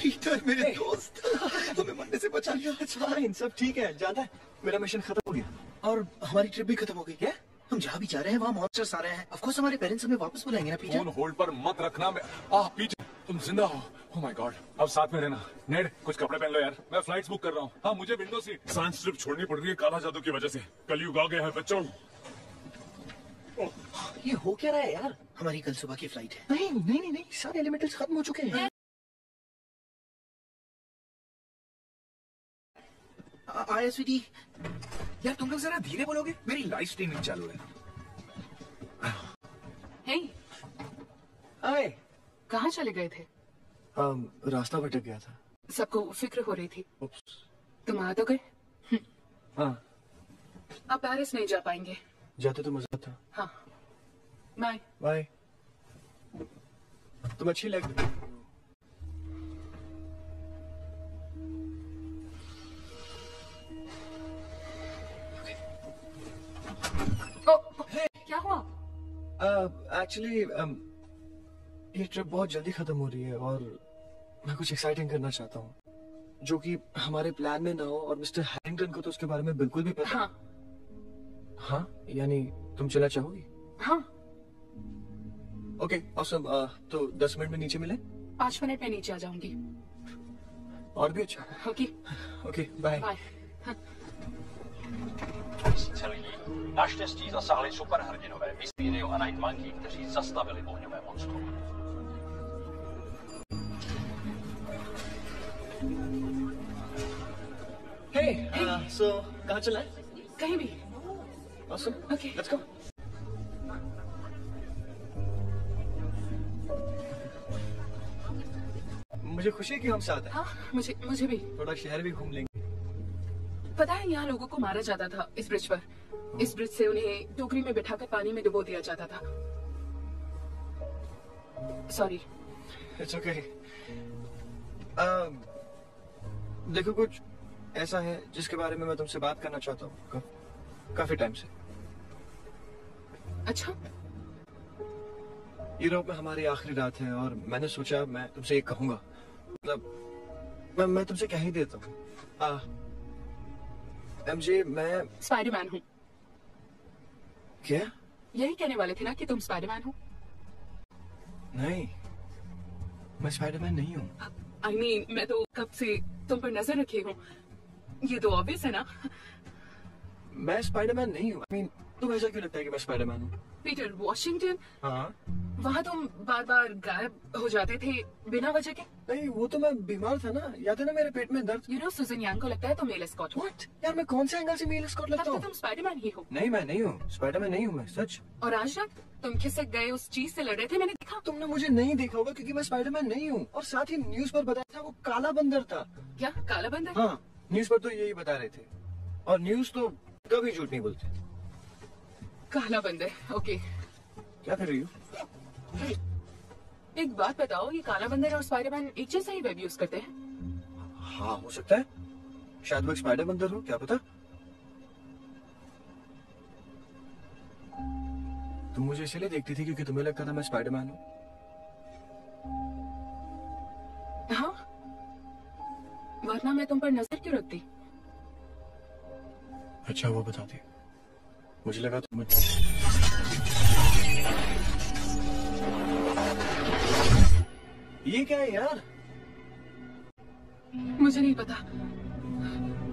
Peter मेरे दोस्त, हमें मरने से बचा लिया। फाइन, सब ठीक है। जाता है, मेरा मिशन खत्म हो गया और हमारी ट्रिप भी खत्म हो गई। क्या हम जहाँ भी जा रहे हैं वहाँ मॉन्स्टर्स आ रहे हैं। ऑफ कोर्स हमारे पेरेंट्स हमें वापस बुलाएंगे ना पीटर। फोन होल्ड पर मत रखना। पीटर तुम जिंदा हो। ओह माय गॉड, अब साथ में रहना। नेड कुछ कपड़े पहन लो यार, मैं फ्लाइट्स बुक कर रहा हूँ। हाँ मुझे विंडो सीट। सांस ट्रिप छोड़नी पड़ रही है काला जादू की वजह से। कलयुग आ गया है बच्चों। ये हो क्या रहा है यार? हमारी कल सुबह की फ्लाइट है। नहीं नहीं नहीं नहीं, सारे एलिमेंटल्स खत्म हो चुके हैं। आया स्वीटी। यार तुम लोग जरा धीरे बोलोगे, मेरी लाइव स्ट्रीमिंग चालू है। हे, हाय। कहाँ चले गए थे? रास्ता भटक गया था। सबको फिक्र हो रही थी। तुम आ तो गए। हाँ। अब पेरिस नहीं जा पाएंगे। जाते तो मजा था। हाँ, बाय बाय। तुम अच्छी लग रही हो। क्या हुआ? एक्चुअली ये ट्रिप बहुत जल्दी खत्म हो रही है और मैं कुछ एक्साइटिंग करना चाहता हूँ जो कि हमारे प्लान में ना हो। और मिस्टर हैरिंगटन को तो उसके बारे में बिल्कुल भी पता। हाँ। हाँ, यानी तुम चला चाहोगी? हाँ। Okay awesome. तो 10 मिनट में नीचे मिले। 5 मिनट में नीचे आ जाऊंगी। और भी अच्छा। Okay okay bye bye. Naštěstí zasáhli superhrdinové, vysmírají a Night Monkey, kteří zastavili ohňové monstrum. Hey, so कहाँ चला है? कहीं भी। Awesome. Okay. Let's go. मुझे खुशी है कि हम साथ हैं। हाँ, मुझे भी। थोड़ा शहर भी घूम लेंगे। पता है यहाँ लोगों को मारा जाता था इस ब्रिज पर। इस ब्रिज से उन्हें टोकरी में बिठाकर पानी में डुबो दिया जाता था। सॉरी। It's okay. देखो कुछ ऐसा है जिसके बारे में मैं तुमसे बात करना चाहता हूँ काफी टाइम से। अच्छा। यूरोप में हमारी आखिरी रात है और मैंने सोचा मैं तुमसे ये कहूंगा। मतलब मैं तुमसे कह ही देता हूँ। एमजे, मैं स्पाइडरमैन हूँ। क्या? यही कहने वाले थे ना कि तुम स्पाइडरमैन हो? नहीं, मैं स्पाइडरमैन नहीं हूँ। I mean, मैं तो कब से तुम पर नजर रखे हूँ। ये तो ऑब्वियस है ना। मैं स्पाइडरमैन नहीं हूँ। I mean, तुम्हें ऐसा क्यों लगता है कि मैं स्पाइडरमैन हूँ? Peter, Washington. हाँ। वहाँ तुम बार बार गायब हो जाते थे बिना वजह के। नहीं, वो तो मैं बीमार था ना। याद है ना मेरे पेट में दर्द। You know, सुजन यांग को लगता है तुम मेल एस्कॉट हो। What? यार मैं कौन से एंगल से मेल एस्कॉट लगता तब हूँ? तो तुम स्पाइडरमैन ही हो। नहीं, मैं नहीं हूँ स्पाइडरमैन, नहीं हूँ मैं, सच। और आज रात तुम खिसक गए उस चीज से लड़ रहे थे, मैंने देखा। तुमने मुझे नहीं देखा होगा क्योंकि मैं स्पाइडरमैन नहीं हूँ। और साथ ही न्यूज पर बताया था वो काला बंदर था। क्या काला बंदर? हाँ, न्यूज पर तो यही बता रहे थे। और न्यूज तो कभी झूठ नहीं बोलते। काला बंदर, ओके। क्या कर रही हो? एक बात बताओ, ये काला बंदर और स्पाइडरमैन एक जैसा ही वेब यूज करते हैं? हाँ, हो सकता है। शायद वो एक स्पाइडर बंदर हो, क्या पता। तुम मुझे इसलिए देखती थी क्योंकि तुम्हें लगता था मैं स्पाइडरमैन हूँ। हाँ, वरना मैं तुम पर नजर क्यों रखती? अच्छा वो बता दी। मुझे लगा तुम। ये क्या है यार? मुझे नहीं पता।